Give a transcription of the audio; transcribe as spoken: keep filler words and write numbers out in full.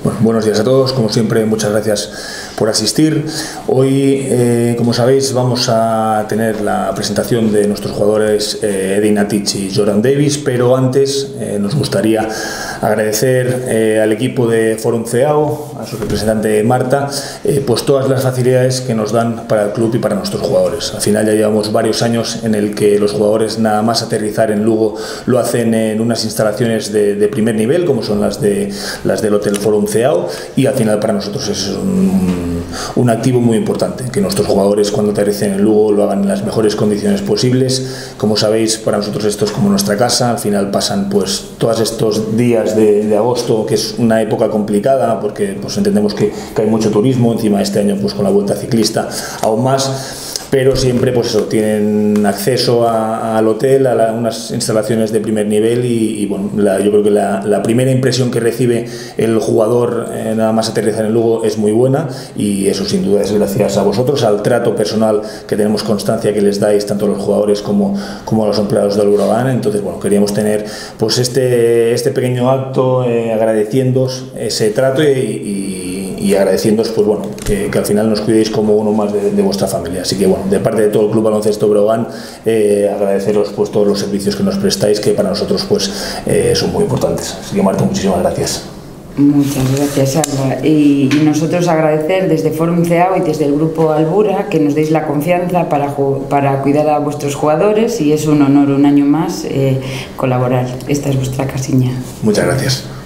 Bueno, buenos días a todos, como siempre muchas gracias por asistir. Hoy, eh, como sabéis, vamos a tener la presentación de nuestros jugadores eh, Edin Atic y Jordan Davis, pero antes eh, nos gustaría agradecer eh, al equipo de Forum C A O, a su representante Marta, eh, pues todas las facilidades que nos dan para el club y para nuestros jugadores. Al final ya llevamos varios años en el que los jugadores nada más aterrizar en Lugo lo hacen en unas instalaciones de, de primer nivel, como son las, de, las del Hotel Forum C A O, y al final para nosotros es un, un activo muy importante, que nuestros jugadores cuando aterricen en Lugo lo hagan en las mejores condiciones posibles. Como sabéis, para nosotros esto es como nuestra casa. Al final pasan pues todos estos días de, de agosto, que es una época complicada porque pues entendemos que, que hay mucho turismo, encima este año pues con la Vuelta Ciclista aún más. Pero siempre pues eso, tienen acceso a, al hotel, a la, unas instalaciones de primer nivel y, y bueno, la, yo creo que la, la primera impresión que recibe el jugador eh, nada más aterrizar en Lugo es muy buena, y eso sin duda es gracias a vosotros, al trato personal que tenemos constancia que les dais tanto a los jugadores como, como a los empleados del Eurovan. Entonces bueno, queríamos tener pues este, este pequeño acto eh, agradeciéndoos ese trato y, y y agradeciéndoos pues bueno, que, que al final nos cuidéis como uno más de, de vuestra familia. Así que bueno, de parte de todo el Club Baloncesto Breogán, eh, agradeceros pues todos los servicios que nos prestáis, que para nosotros pues eh, son muy importantes. Así que Marta, muchísimas gracias. Muchas gracias, Alba. Y, y nosotros agradecer desde Forum C A O y desde el Grupo Albura que nos deis la confianza para, para cuidar a vuestros jugadores, y es un honor un año más eh, colaborar. Esta es vuestra casiña. Muchas gracias.